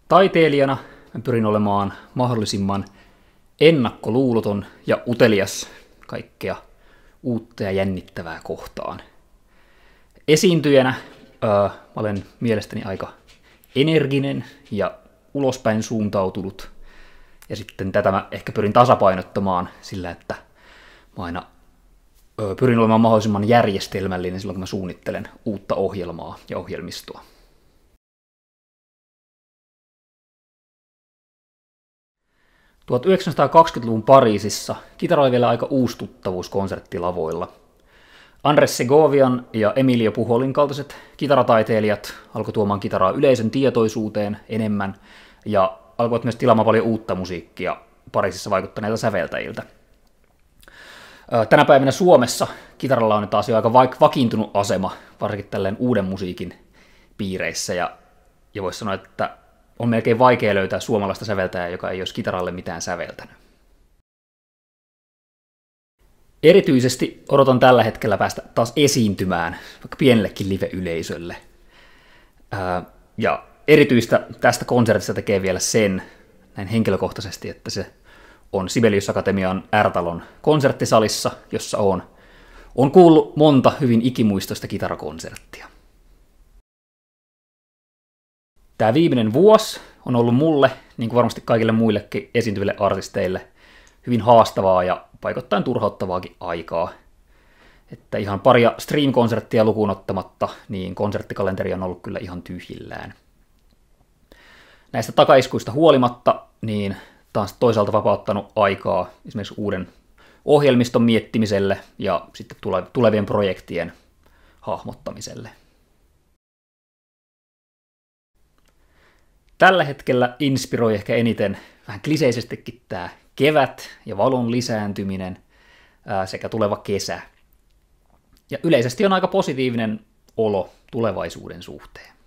Taiteilijana mä pyrin olemaan mahdollisimman ennakkoluuloton ja utelias kaikkea uutta ja jännittävää kohtaan. Esiintyjänä mä olen mielestäni aika energinen ja ulospäin suuntautunut. Ja sitten tätä mä ehkä pyrin tasapainottamaan sillä, että mä aina pyrin olemaan mahdollisimman järjestelmällinen silloin, kun mä suunnittelen uutta ohjelmaa ja ohjelmistoa. – 1920-luvun Pariisissa kitara oli vielä aika uusi tuttavuus konserttilavoilla. Andres Segovian ja Emilio Puholin kaltaiset kitarataiteilijat alkoi tuomaan kitaraa yleisön tietoisuuteen enemmän ja alkoivat myös tilaamaan paljon uutta musiikkia Pariisissa vaikuttaneilta säveltäjiltä. Tänä päivänä Suomessa kitaralla on taas jo aika vakiintunut asema, varsinkin tälleen uuden musiikin piireissä, ja voisi sanoa, että on melkein vaikea löytää suomalaista säveltäjää, joka ei olisi kitaralle mitään säveltänyt. Erityisesti odotan tällä hetkellä päästä taas esiintymään vaikka pienellekin live-yleisölle. Ja erityistä tästä konsertista tekee vielä sen, näin henkilökohtaisesti, että se on Sibelius Akatemian R-talon konserttisalissa, jossa on kuullut monta hyvin ikimuistoista kitarakonserttia. Tämä viimeinen vuosi on ollut mulle, niin kuin varmasti kaikille muillekin esiintyville artisteille, hyvin haastavaa ja paikoittain turhauttavaakin aikaa. Että ihan paria stream-konserttia lukuun ottamatta, niin konserttikalenteri on ollut kyllä ihan tyhjillään. Näistä takaiskuista huolimatta, niin taas toisaalta vapauttanut aikaa esimerkiksi uuden ohjelmiston miettimiselle ja sitten tulevien projektien hahmottamiselle. Tällä hetkellä inspiroi ehkä eniten vähän kliseisestikin tämä kevät ja valon lisääntyminen sekä tuleva kesä. Ja yleisesti on aika positiivinen olo tulevaisuuden suhteen.